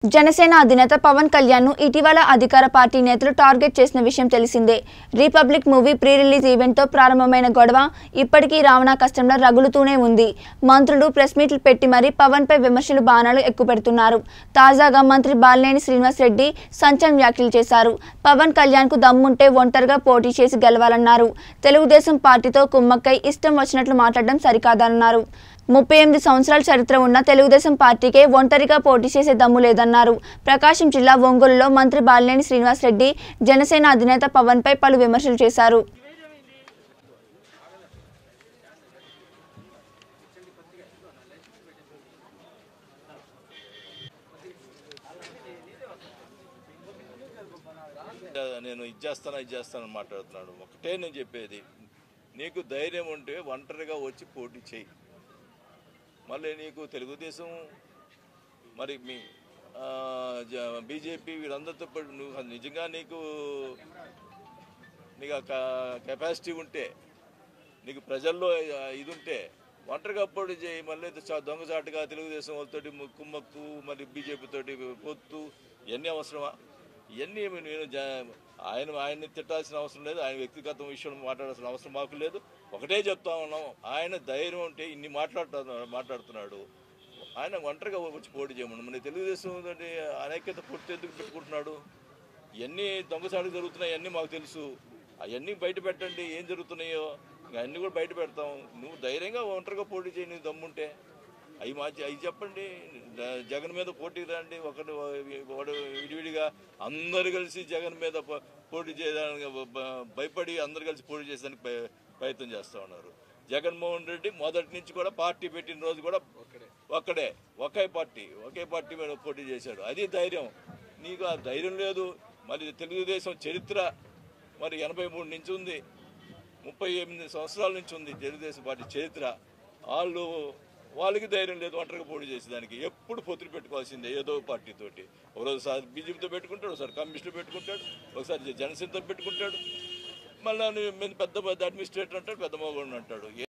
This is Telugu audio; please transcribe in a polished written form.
జనసేన అధినేత పవన్ కళ్యాణ్ ను ఇటీవల అధికార పార్టీ నేతలు టార్గెట్ చేసిన విషయం తెలిసిందే. Republic movie pre release event తో ప్రారంభమైన గొడవ ఇప్పటికీ రావణ కష్టంలో రగులుతూనే ఉంది. మంత్రులు ప్రెస్ మీట్లు పెట్టి మరీ పవన్ పై విమర్శలు బాణాలు ఎక్కుపెడుతున్నారు. తాజాగా మంత్రి బాలినేని శ్రీనివాస్ రెడ్డి సంచలన వ్యాఖ్యలు చేశారు. పవన్ కళ్యాణ్ కు దమ్ముంటే ఒంటరిగా పోటీ చేసి గెలవాలన్నారు. తెలుగుదేశం పార్టీతో కుమ్మక్కై ఇష్టం వచ్చినట్లు మాట్లాడడం సరికాదన్నారు. 38 సంవత్సరాల చరిత్ర ఉన్న తెలుగుదేశం పార్టీకే ఒంటరిగా పోటీ చేసే దమ్ము లేదన్నారు. ప్రకాశం జిల్లా ఒంగోలులో మంత్రి బాలినేని శ్రీనివాస్ రెడ్డి జనసేన అధినేత పవన్ పై పలు విమర్శలు చేశారు. నేను ఇచ్చేస్తాను మాట్లాడుతున్నాడు. ఒకటే నేను చెప్పేది, నీకు ధైర్యం ఉంటే ఒంటరిగా వచ్చి పోటీ చేయి. మళ్ళీ నీకు తెలుగుదేశం మరి మీ బీజేపీ వీళ్ళందరితో నువ్వు నిజంగా నీకు కెపాసిటీ ఉంటే, నీకు ప్రజల్లో ఇది ఉంటే ఒంటరిగా పోటీ చేయి. మళ్ళీ దొంగచాటుగా తెలుగుదేశం వాళ్ళతోటి కుమ్మక్కు, మరి బీజేపీతోటి పొత్తు, ఇవన్నీ అవసరమా? ఇవన్నీ నేను ఆయన్ని తిట్టాల్సిన అవసరం లేదు. ఆయన వ్యక్తిగత విషయం మాట్లాడాల్సిన అవసరం మాకు లేదు. ఒకటే చెప్తా ఉన్నాం, ఆయన ధైర్యం ఉంటే ఇన్ని మాట్లాడుతున్నాడు. ఆయన ఒంటరిగా వచ్చి పోటీ చేయమని. మన తెలుగుదేశం అనైక్యత పొత్తు ఎందుకు పెట్టుకుంటున్నాడు? ఇవన్నీ దొంగసాటుగా జరుగుతున్నాయి, అన్నీ మాకు తెలుసు. అవన్నీ బయట పెట్టండి, ఏం జరుగుతున్నాయో అన్నీ కూడా బయట పెడతాం. నువ్వు ధైర్యంగా ఒంటరిగా పోటీ చేయి, నీకు దమ్ముంటే. అవి చెప్పండి. జగన్ మీద పోటీ రండి, ఒకటి విడివిడిగా అందరు కలిసి జగన్ మీద పోటీ చేయడానికి భయపడి అందరు కలిసి పోటీ చేసేదానికి ప్రయత్నం చేస్తూ ఉన్నారు. జగన్మోహన్ రెడ్డి మొదటి నుంచి కూడా పార్టీ పెట్టిన రోజు కూడా ఒకే పార్టీ మీద పోటీ చేశాడు. అది ధైర్యం. నీకు ఆ ధైర్యం లేదు. మరి తెలుగుదేశం చరిత్ర మరి 83 నుంచి ఉంది, 38 సంవత్సరాల నుంచి ఉంది తెలుగుదేశం పార్టీ చరిత్ర. వాళ్ళకి ధైర్యం లేదు ఒంటరిగా పోటీ చేసేదానికి. ఎప్పుడు పొత్తులు పెట్టుకోవాల్సిందే ఏదో పార్టీతోటి. ఒకరోజుసారి బీజేపీతో పెట్టుకుంటాడు, ఒకసారి కమ్యూనిస్టులు పెట్టుకుంటాడు, ఒకసారి జనసేనతో పెట్టుకుంటాడు, మళ్ళీ పెద్ద అడ్మినిస్ట్రేటర్ అంటాడు, పెద్ద మోగోడు అంటాడు.